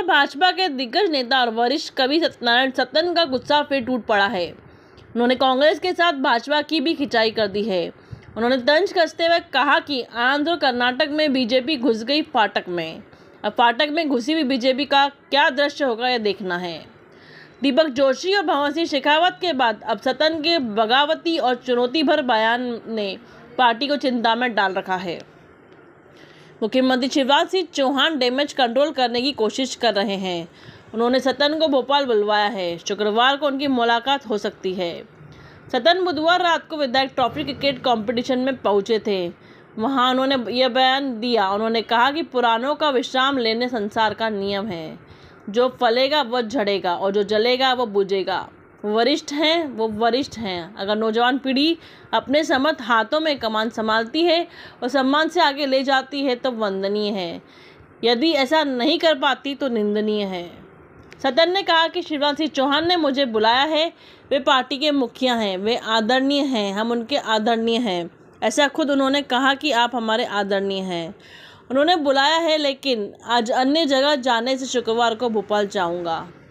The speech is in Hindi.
भाजपा के दिग्गज नेता और वरिष्ठ कवि सत्यनारायण सत्तन का गुस्सा फिर टूट पड़ा है। उन्होंने कांग्रेस के साथ भाजपा की भी खिंचाई कर दी है। उन्होंने तंज कसते हुए कहा कि आंध्र और कर्नाटक में बीजेपी घुस गई फाटक में। अब फाटक में घुसी हुई बीजेपी का क्या दृश्य होगा यह देखना है। दीपक जोशी और भवन सिंह शेखावत के बाद अब सत्तन के बगावती और चुनौती भर बयान ने पार्टी को चिंता में डाल रखा है। मुख्यमंत्री शिवराज सिंह चौहान डैमेज कंट्रोल करने की कोशिश कर रहे हैं। उन्होंने सत्तन को भोपाल बुलवाया है। शुक्रवार को उनकी मुलाकात हो सकती है। सत्तन बुधवार रात को विधायक ट्रॉफी क्रिकेट कंपटीशन में पहुंचे थे। वहां उन्होंने यह बयान दिया। उन्होंने कहा कि पुरानों का विश्राम लेने संसार का नियम है। जो फलेगा वह झड़ेगा और जो जलेगा वह बुझेगा। वरिष्ठ हैं वो वरिष्ठ हैं। अगर नौजवान पीढ़ी अपने समर्थ हाथों में कमान संभालती है और सम्मान से आगे ले जाती है तो वंदनीय है। यदि ऐसा नहीं कर पाती तो निंदनीय है। सत्तन ने कहा कि शिवराज सिंह चौहान ने मुझे बुलाया है। वे पार्टी के मुखिया हैं, वे आदरणीय हैं, हम उनके आदरणीय हैं। ऐसा खुद उन्होंने कहा कि आप हमारे आदरणीय हैं। उन्होंने बुलाया है, लेकिन आज अन्य जगह जाने से शुक्रवार को भोपाल जाऊंगा।